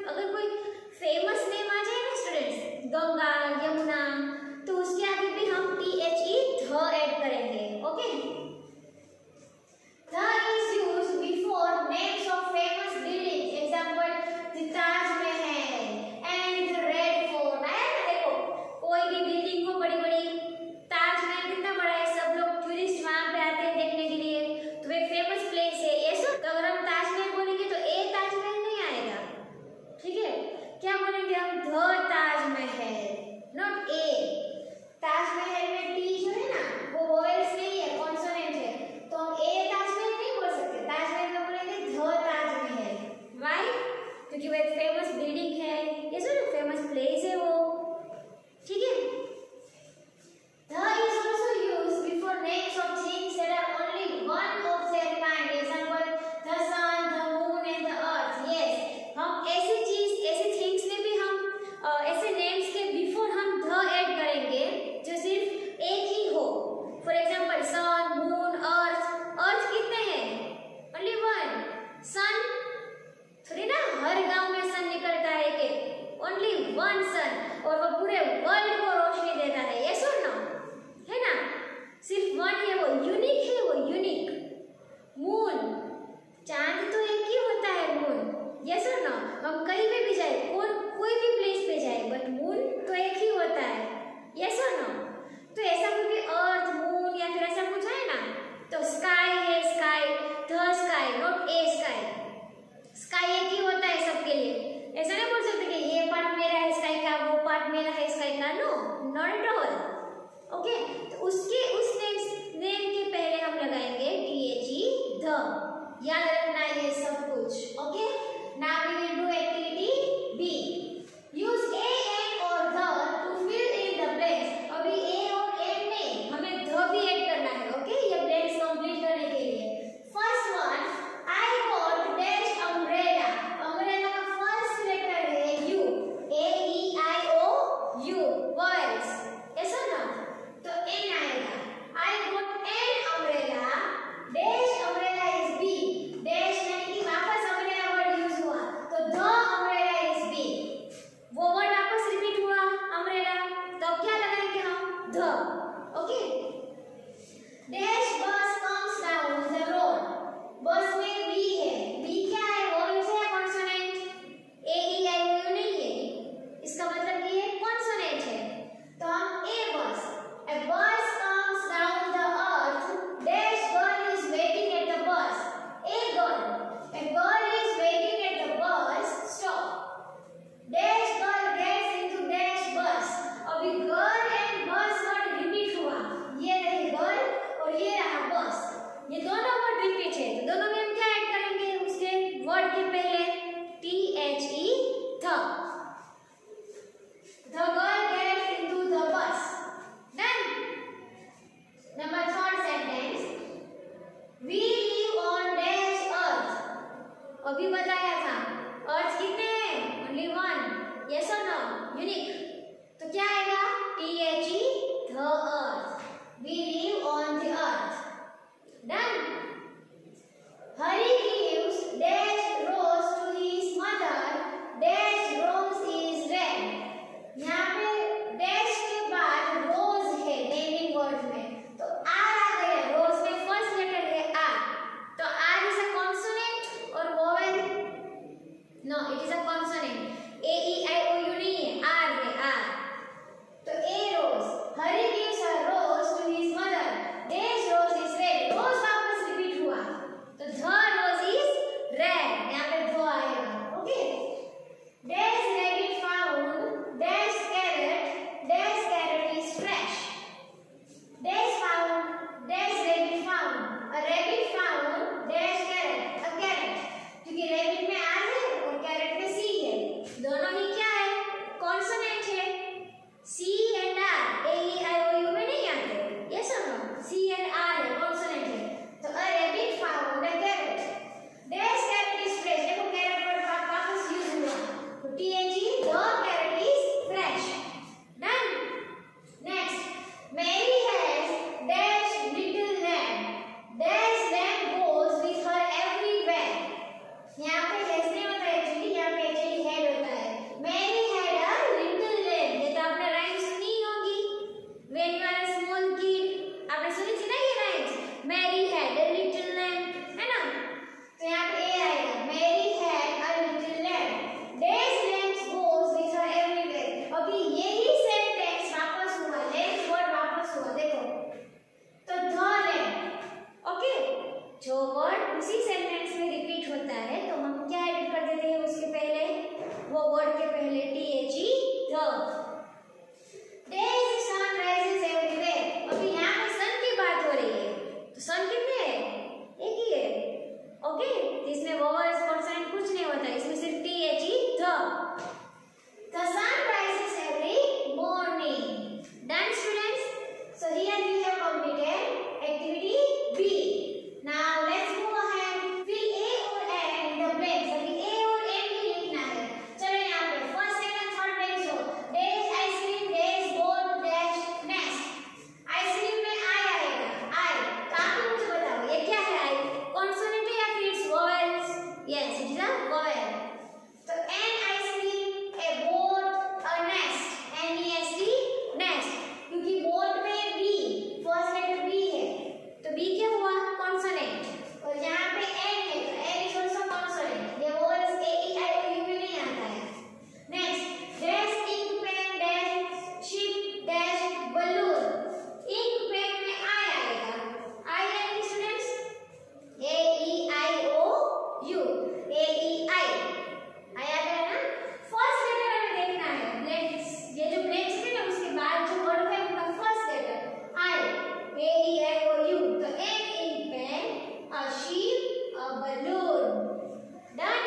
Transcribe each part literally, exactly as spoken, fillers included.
अगर कोई famous name आ जाए ना स्टूडेंट्स, गंगा, यमुना, तो उसके आगे भी हम टी एच ई ध ऐड करेंगे। Okay, the is used before names of famous buildings, example the Taj Mahal and the red fort. आया ना, देखो कोई भी बिल्डिंग हो बड़ी बड़ी, ताजमहल कितना बड़ा है, सब लोग टूरिस्ट वहां पे आते हैं देखने के लिए, तो एक फेमस प्लेस है ये सब। तो अगर हम ताजमहल बोलेंगे तो ए ताजमहल नहीं आएगा, ठीक है, क्या बोलेंगे हम, ध ताजमहल, नॉट ए। ताजमहल में टी जो है ना वो वोवेल्स नहीं है, कॉन्सोनेंट है, तो हम ए ताजमहल नहीं बोल सकते, ताजमहल में बोलेंगे ध ताजमहल। व्हाई? क्योंकि वो एक फेमस बिल्डिंग है, ये सब फेमस प्लेस है वो, ठीक है। The is also used before names of things that are only one of their kind. Example, the sun, the moon and the earth. Yes, हम ऐसी चीज, ऐसी थिंग्स में भी हम uh, ऐसे नेम्स के बिफोर हम ध ऐड करेंगे जो सिर्फ एक ही हो। For example sun, moon, earth. Earth कितने हैं? Only one. सन थोड़ी ना हर गांव में सन निकलता है कि ओनली वन सन, और वो पूरे वर्ल्ड को रोशनी देता है, ये सुन ना, है ना, सिर्फ वन है, वो यूनिक है, वो यूनिक। मून, चांद तो एक ही होता है मून, यस और नो, हम कहीं पे भी जाए, कौन कोई भी प्लेस पे जाए, बट मून तो एक ही होता है, यस और नो। तो ऐसा कुछ भी अर्थ, मून या फिर ऐसा कुछ है ना, तो स्काई है, sky, the sky, not a sky. Sky एक ही होता है सबके लिए, ऐसा नहीं बोल सकते कि ये पार्ट मेरा है स्काई का, वो पार्ट मेरा है स्काई का, no, not at all. Okay, तो उसके उस नेम नेम के पहले हम लगाएंगे टी एच ई ध, याद रखना ये सब कुछ। Okay, now we will do activity B, use a an और the to fill in the blanks. अभी ए और एन नहीं, हमें ध भी ऐड करना है। ओके, ये ब्लैंक्स कंप्लीट करने के लिए। First one, I got dash umbrella. Umbrella का फर्स्ट लेटर है U, A E I O U, words, ऐसा ना, तो एन आएगा। I got an umbrella, dash umbrella is B, dash यानी कि वापस umbrella word यूज हुआ, तो the umbrella is B, वो word वापस रिपीट हुआ umbrella, तो क्या लगाएंगे हम, the। Okay, dash bus comes down the road, बस में B है, B क्या है, वोवेल्स है, consonant, A E I O U नहीं है, इसका मतलब ये कॉन्सोनेंट है, तो हम ए बस, a bus comes down the earth, dash girl is waiting at the bus, a girl, a girl is waiting at the bus stop, dash girl gets into dash bus। अभी girl and bus word repeat हुआ, ये रही girl और ये रहा bus, ये दोनों word repeat है, तो दोनों में हम क्या ऐड करेंगे, उसके वर्ड के पहले टी एच ई थ, the girl gets into the bus। Done. Number third sentence, we live on dash earth। अभी बताया था अर्थ कितने हैं, ओनली वन, यस और नो, यूनिक, तो क्या आएगा, T H E the earth, we live on the earth। Done. Hari gives dash rose to his mother, dash rose is red। यहाँ पे dash के बाद rose है नेमिंग वर्ड में, तो आर आ गया, रोज में फर्स्ट लेटर है आर, तो आर इज अ कॉन्सोनेंट और vowel, no it is a consonant, A E I O U नहीं है, आर है, आर, तो a rose, Harry gives a rose to his mother, dash rose is red, rose वापस repeat हुआ, तो the rose is red, यहाँ पे दो आएगा। Okay, dash rabbit found dash carrot, dash carrot is fresh, dash found, dash rabbit found, a rabbit found, dash carrot, a carrot, क्योंकि rabbit में R है और carrot में C है, दोनों ही क्या है, vowel. तो N I C a boat, a nest, N E S T nest, क्योंकि boat में B फर्स्ट लेटर B है तो B क्या हुआ कॉन्सोनेंट, और यहाँ पे N है तो N इज ऑल्सो कॉन्सोनेंट, ये vowels A E I O U में नहीं आता है। Next dash ink pen dash ship dash balloon, ink pen में I आएगा, I आएगा students A E I O U, A E I आया गया ना। फर्स्ट लेटर हमें देखना है, ब्लैंक्स ये जो ब्लैंक्स थे ना उसके बाद जो वर्ड है उनका first letter I, A E I O U, तो N ink pen, a sheep, a balloon. Done?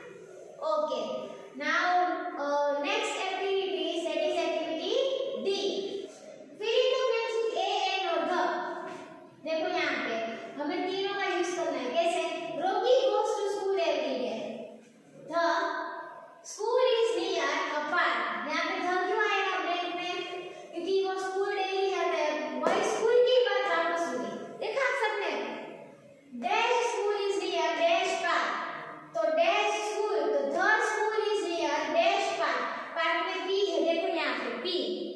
Okay. Now uh, next activity, that is activity D. Fill in the blanks with A, N और the. देखो यहाँ पे हमें तीनों का use करना है, कैसे? Rocky goes to school every day. The school is near a park. यहाँ पे the क्यों आएगा ब्लैंक में? क्योंकि वो स्कूल डेली जाता है, वही स्कूल की बात वापस हुई, देखा आप सबने? Dash school is near dash park, तो डैश स्कूल, तो the school is near dash park, park में पी है, देखो यहाँ पे पी,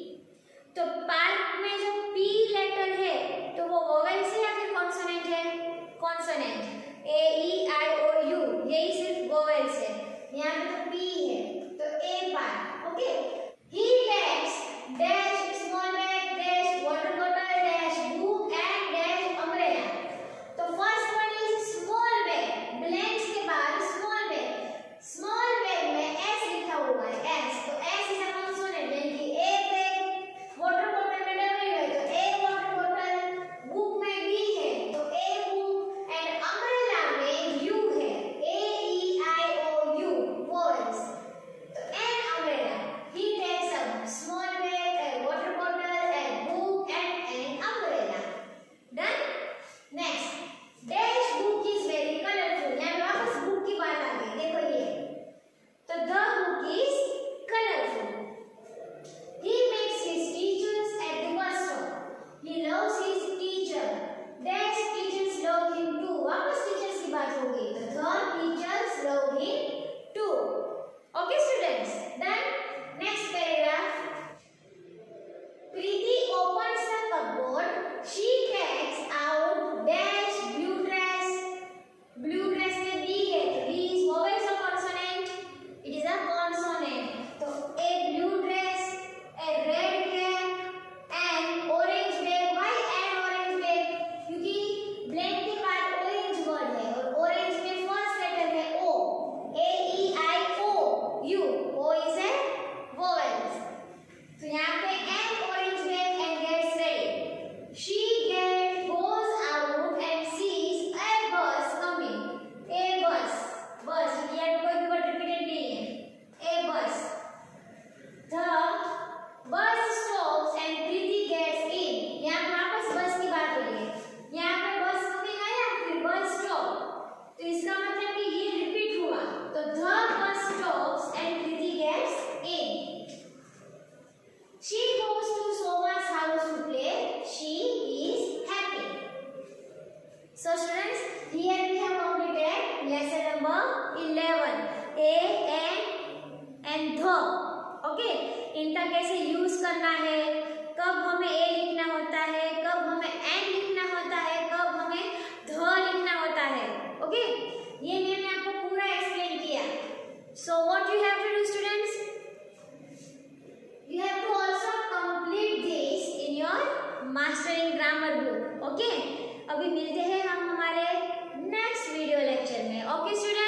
तो पार्क में जो पी लेटर है तो वो वोवेल से या फिर कॉन्सोनेंट है? Consonant, A E I O you, यही सिर्फ वोवेल से, यहाँ पे तो पी है तो a park. Okay, he takes dash small bag dash water bottle dash book and dash umbrella, तो first one is small bag, blanks के बाद स्मॉल बैग, स्मॉल बैग में एस लिखा हुआ है एस, तो एस इज अ कॉन्सोनेंट यानी कि ए बैग, वाटर बॉटल में डब्ल्यू है तो ए वाटर बॉटल, बुक में बी है तो ए बुक, एंड अम्ब्रेला में यू है, A E I O U voice, तो an umbrella, he takes a small bag a water bottle a book and an umbrella. Done? Next dash book is very colourful, यहाँ वापस book की बात आ गई, देखो ये, तो the book is colourful. He makes his teachers at the bus stop. He loves his teacher. Dash teachers love him too. वापस teachers की बात हो गई, तो the teachers love him too. Okay students, then next paragraph. Preeti opens the cupboard. She takes out dash blue dress. Blue dress में B है, तो B is vowels or consonant? It is a consonant. तो a blue dress, a red cap, and orange bag. Why and orange bag? क्योंकि blank के बाद orange word है और orange में first letter है O, A E I O U. O is a vowels. तो यहाँ पे and orange bag and gets ready. She get goes out and sees a bus coming. A bus, bus. यहाँ पे कोई भी word repeated नहीं है. A bus. The bus stops and Preeti gets in. यहाँ पे वापस बस की बात हो रही है, यहाँ पे बस कमिंग आया फिर बस स्टॉप, तो इसका मतलब कि ये रिपीट हुआ, तो the bus stops and Preeti gets in. She goes to Soma's house to play. She is happy. So students, here we have completed lesson number eleven. A, N and the. Okay, इनका कैसे use करना है, कब हमें A लिखना होता है, कब हमें N लिखना होता है, कब हमें the लिखना होता है। ओके, ये मैंने आपको पूरा एक्सप्लेन किया। So what you have to do students? You have to also complete this in your mastering grammar book. Okay, अभी मिलते हैं हम हमारे नेक्स्ट वीडियो लेक्चर में। Okay student.